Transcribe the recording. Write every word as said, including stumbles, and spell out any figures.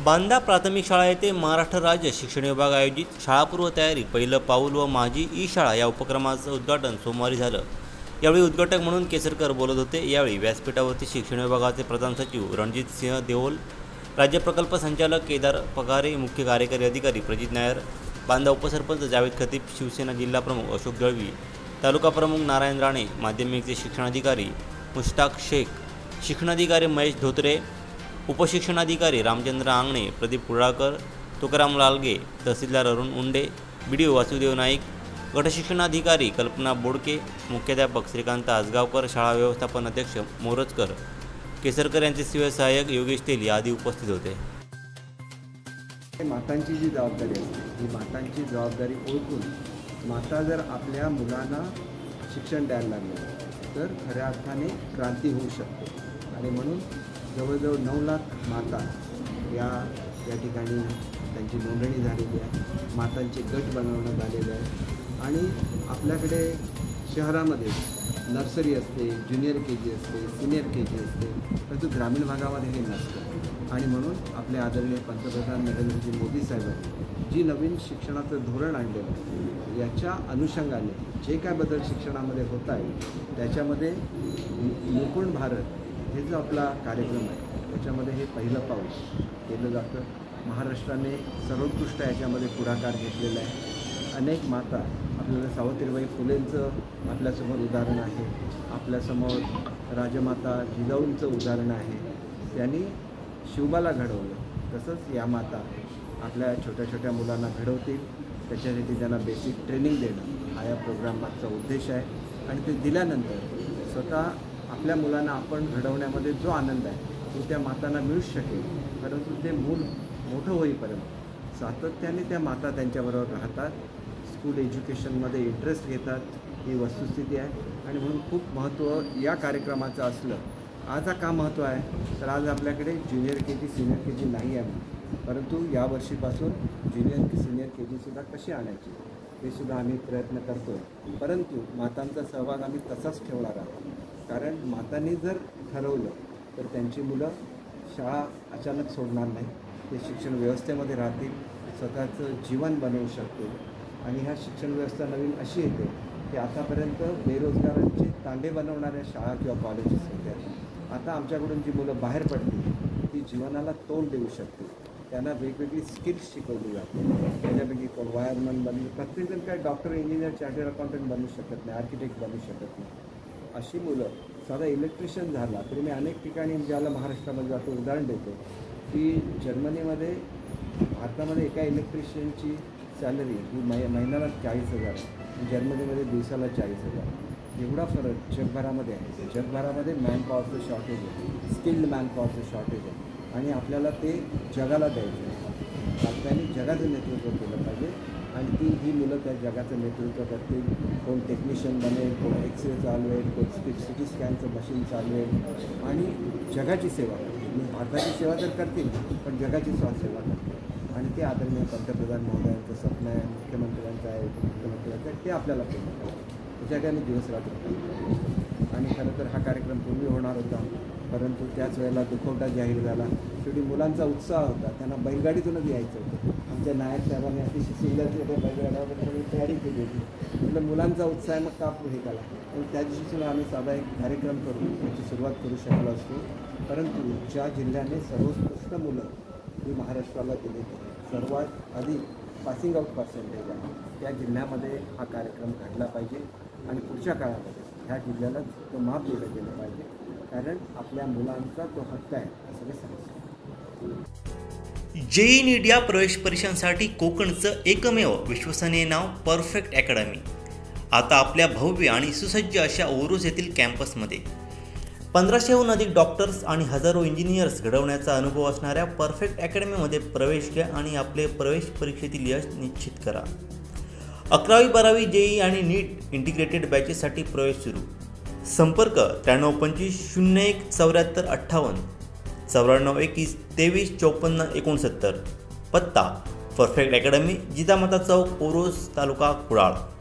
बांदा प्राथमिक शाळा येथे महाराष्ट्र राज्य शिक्षण विभाग आयोजित शाळापूर्व तयारी पहिलं पाऊल व माझी ई शाळा या उपक्रमाचं उद्घाटन सोमवारी झालं। यावेळी उद्घाटक म्हणून केसरकर बोलत होते। यावेळी व्यासपीठावरती शिक्षण विभागाचे प्रधान सचिव रणजित सिंह देओल, राज्य प्रकल्प संचालक केदार पगारे, मुख्य कार्यकारी अधिकारी प्रजित नायर, बांदा उपसरपंच जावेद खतीब, शिवसेना जिल्हा प्रमुख अशोक जळवी, तालुका प्रमुख नारायण राणे, माध्यमिकचे शिक्षणाधिकारी मुश्ताक शेख, शिक्षणाधिकारी महेश धोत्रे, उपशिक्षणाधिकारी रामचंद्र आंगणे, प्रदीप कुडाळकर, तुकाराम लालगे, तहसीलदार अरुण उंडे, बीडीओ वासुदेव नाईक, गटशिक्षणाधिकारी कल्पना बोडके, मुख्याध्यापक श्रीकांत आसगावकर, शाळा व्यवस्थापन अध्यक्ष मोरजकर, केसरकर यांचे सेवा सहाय्यक योगेश तेली आदी उपस्थित होते। मातांची जी जबाबदारी असते ही मातांची जबाबदारी ओळखून माता जर आपल्या मुलांना शिक्षण द्यायला लागले तर खऱ्या अर्थाने क्रांती होऊ शकते। आणि म्हणून जवळजवळ नऊ लाख माता या या ठिकाणी त्यांची नोंदणी झालेली आहे। मातांचे गट बनवण्यात आलेले आहे आणि आपल्याकडे शहरामध्ये नर्सरी असते, ज्युनियर के जी असते, सिनियर के जी असते, परंतु ग्रामीण भागामध्ये हे नसतं। आणि म्हणून आपले आदरणीय पंतप्रधान नरेंद्रजी मोदी साहेबांनी जी नवीन शिक्षणाचं धोरण आणलेलं आहे याच्या अनुषंगाने जे काय बदल शिक्षणामध्ये होत आहे त्याच्यामध्ये निपुण भारत हे जो आपला कार्यक्रम आहे त्याच्यामध्ये हे पहिलं पाऊल केलं जातं। महाराष्ट्राने सर्वोत्कृष्ट याच्यामध्ये पुढाकार घेतलेला आहे। अनेक माता आपल्याला सावित्रीबाई फुलेंचं आपल्यासमोर उदाहरण आहे, आपल्यासमोर राजमाता जिजाऊंचं उदाहरण आहे। त्यांनी शिवबाला घडवलं, तसंच या माता आपल्या छोट्या छोट्या मुलांना घडवतील, त्याच्यासाठी त्यांना बेसिक ट्रेनिंग देणं हा या प्रोग्राम मागचा उद्देश आहे। आणि ते दिल्यानंतर स्वतः आपल्या मुलांना आपण घडवण्यामध्ये जो आनंद आहे तो त्या मातांना मिळू शकेल, परंतु ते मूल मोठं होईपर्यंत सातत्याने त्या माता त्यांच्याबरोबर राहतात, स्कूल एज्युकेशनमध्ये इंटरेस्ट घेतात, ही वस्तुस्थिती आहे। आणि म्हणून खूप महत्त्व या कार्यक्रमाचं असलं। आज का महत्त्व आहे तर आज आपल्याकडे junior K G senior K जी नाही आहे, परंतु यावर्षीपासून ज्युनियर की सिनियर के जीसुद्धा कशी आणायची हे सुद्धा आम्ही प्रयत्न करतो। परंतु मातांचा सहभाग आम्ही तसाच ठेवणार आहोत, कारण मातांनी जर ठरवलं तर त्यांची मुलं शाळा अचानक सोडणार नाही, ते शिक्षण व्यवस्थेमध्ये राहतील, स्वतःचं जीवन बनवू शकतील। आणि ह्या शिक्षण व्यवस्था नवीन अशी येते की आतापर्यंत बेरोजगारांचे तांडे बनवणाऱ्या शाळा किंवा कॉलेजेस होत्या, आता आमच्याकडून जी मुलं बाहेर पडतील ती जीवनाला तोंड देऊ शकतील, त्यांना वेगवेगळी स्किल्स शिकवली जाते। त्याच्यापैकी कोण वायरमन बनू, प्रत्येकजण काय डॉक्टर, इंजिनियर, चार्टर्ड अकाउंटंट बनू शकत नाही, आर्किटेक्ट बनू शकत नाही। अशी मुलं साधा इलेक्ट्रिशियन झाला तरी मी अनेक ठिकाणी ज्याला महाराष्ट्रामध्ये जातो उदाहरण देतो की जर्मनीमध्ये भारतामध्ये एका इलेक्ट्रिशियनची सॅलरी ही मै महिन्याला चाळीस हजार जर्मनीमध्ये दिवसाला चाळीस हजार एवढा फरक जगभरामध्ये आहे। जगभरामध्ये मॅनपॉवरचं शॉर्टेज आहे, स्किल्ड मॅनपॉवरचं शॉर्टेज आहे आणि आपल्याला ते जगाला द्यायचं आहे। भारताने जगाचं नेतृत्व केलं पाहिजे आणि ती ही मुलं त्या जगाचं नेतृत्व करतील। कोण टेक्निशियन बनेल, कोण एक्सरे चालवेल, कोण सिटी स्कॅनचं मशीन चालवेल आणि जगाची सेवा करतील। भारताची सेवा तर करतील पण जगाची सेवा करतील। आणि ते आदरणीय पंतप्रधान महोदयांचं स्वप्न आहे, मुख्यमंत्र्यांचं आहे, मुख्यमंत्र्यांचं आहे, ते आपल्याला पूर्ण करायचं त्याच्याकडे आम्ही दिवस रात्र करतो। आणि खरं तर हा कार्यक्रम पूर्वी होणार होता, परंतु त्याच वेळेला दुखवटा जाहीर झाला। शेवटी मुलांचा उत्साह होता, त्यांना बैलगाडीतूनच यायचं होतं। आमच्या नायक साहेबांनी अतिशय सुंदर बैलगाड्यावर सगळी तयारी केली होती, म्हटलं मुलांचा उत्साह आहे मग का हे केला। पण त्या दिवशी सुद्धा आम्ही साधा एक कार्यक्रम करून त्याची सुरुवात करू शकलो असतो, परंतु ज्या जिल्ह्याने सर्वोत्कृष्ट मुलं ही महाराष्ट्राला दिली, सर्वात अधिक पासिंग आउट पर्सेंटेज आहे त्या जिल्ह्यामध्ये हा कार्यक्रम घडला पाहिजे आणि पुढच्या काळामध्ये ह्या जिल्ह्याला तो माप दिलं गेलं पाहिजे, कारण आपल्या मुलांचा तो हक्क आहे असं मी सांगतो। जेई नीट या प्रवेश परीक्षांसाठी कोकणचं एकमेव विश्वसनीय नाव परफेक्ट अकॅडमी आता आपल्या भव्य आणि सुसज्ज अशा ओरोस येथील कॅम्पसमध्ये पंधराशेहून अधिक डॉक्टर्स आणि हजारो इंजिनियर्स घडवण्याचा अनुभव असणाऱ्या परफेक्ट अकॅडमीमध्ये प्रवेश घ्या आणि आपले प्रवेश परीक्षेतील यश निश्चित करा। अकरावी बारावी जेई आणि नीट इंटिग्रेटेड बॅचेससाठी प्रवेश सुरू। संपर्क त्र्याण्णव पंचवीस शून्य एक चौऱ्याहत्तर अठ्ठावन्न चौऱ्याण्णव एकवीस तेवीस चौपन्न एकोणसत्तर। पत्ता परफेक्ट अकॅडमी, जिजामाता चौक, ओरोस, तालुका कुडाळ।